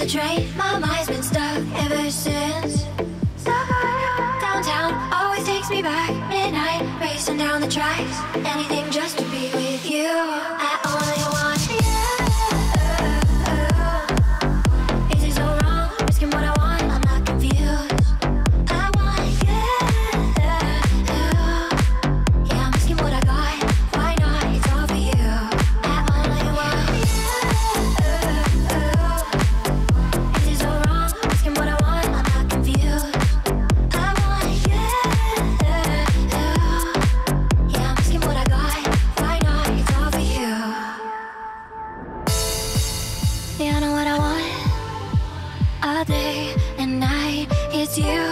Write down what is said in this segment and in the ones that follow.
train, my mind's been stuck ever since. Downtown always takes me back. Midnight, racing down the tracks. Anything just to be with you. I only want you. Is it so wrong? Risking what I want, I'm not confused. I want you. Yeah, I'm risking what I got. Why not? It's all for you. I only want you. Is it so wrong? Risking what I want, I'm not confused. I want you. Yeah, I'm risking what I got. Why not? It's all for you. Yeah, I know what I want. All day and night, it's you.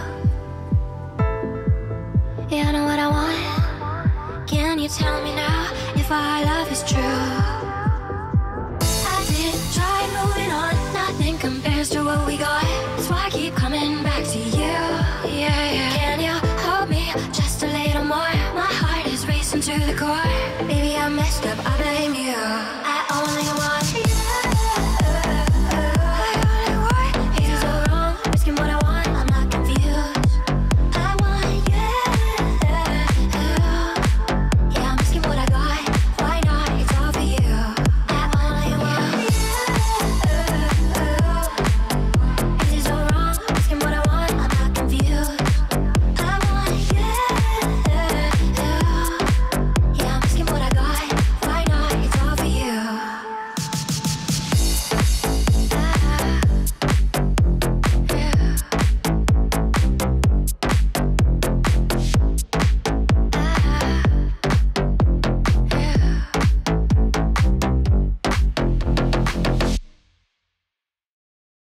Yeah, I know what I want. Can you tell me now if our love is true? I did try moving on, nothing compares to what we got. That's why I keep coming back to you. Yeah, yeah. Can you hold me just a little more? My heart is racing to the core. Baby, I messed up, I blame you.